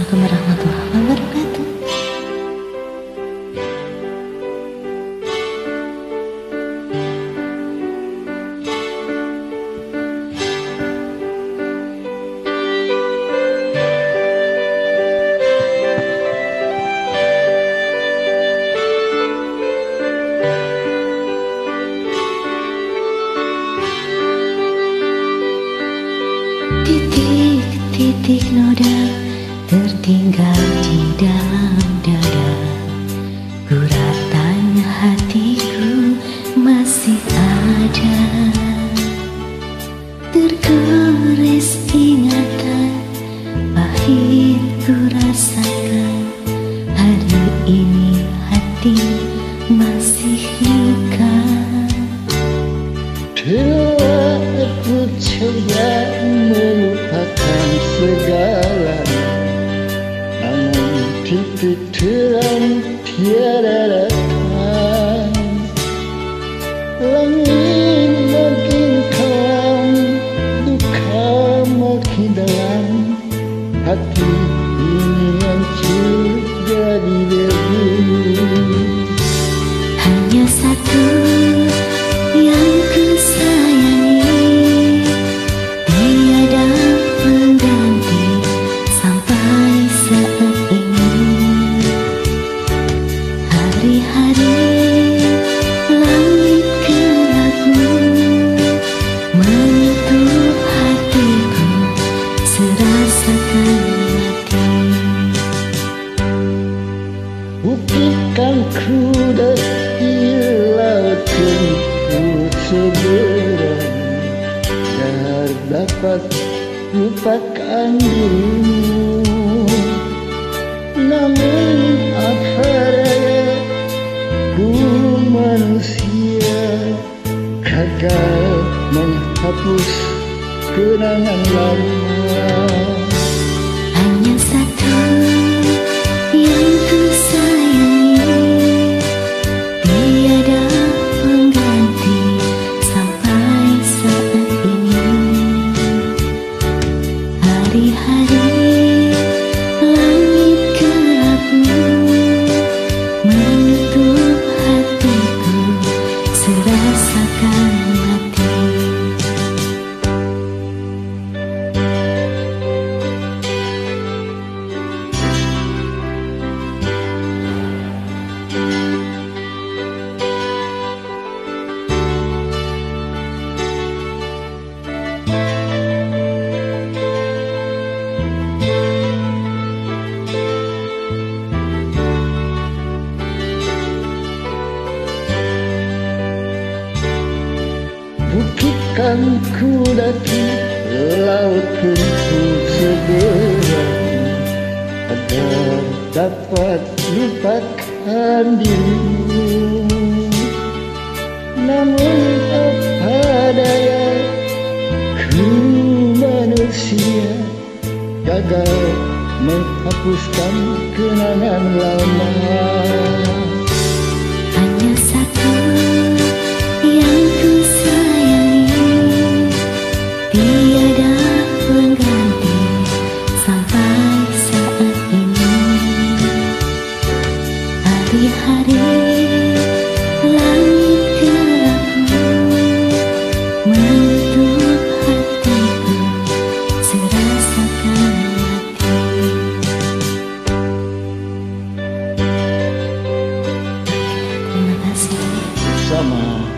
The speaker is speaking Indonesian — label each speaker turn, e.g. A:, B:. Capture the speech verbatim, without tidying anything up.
A: Assalamualaikum warahmatullahi wabarakatuh. Titik-titik noda tertinggal di dalam dada, guratannya hatiku masih ada. Tergores ingatan pahit ku rasakan, hari ini hati masih luka.
B: Aku coba melupakan segala, namun titik terang tiada datang. Langit makin kelam, duka makin dalam, hati ini hancur jadi debu.
A: Hanya satu yang ku sayangi, tiada pengganti sampai saat ini. Hari-hari langit gelapmu menyentuh hatiku, serasakan mati.
B: Buktikan ku di laut tempuh seberang, agar dapat lupakan dirimu. Namun apa daya, ku manusia gagal menghapus kenangan lama.
A: Hanya satu yang ku sayangi, tiada pengganti sampai saat ini. Hari-hari langit gelapmu menutup hatiku, serasakan mati.
B: Bukitkan ku daki laut tempuh seberang, agar dapat lupakan dirimu. Namun apa daya, ku manusia gagal menghapuskan kenangan lama.
A: Hanya satu yang ku sayangi, tiada pengganti sampai saat ini. Hari-hari langit gelapmu menutup hatiku, serasakan mati. Terima kasih.
B: Sama.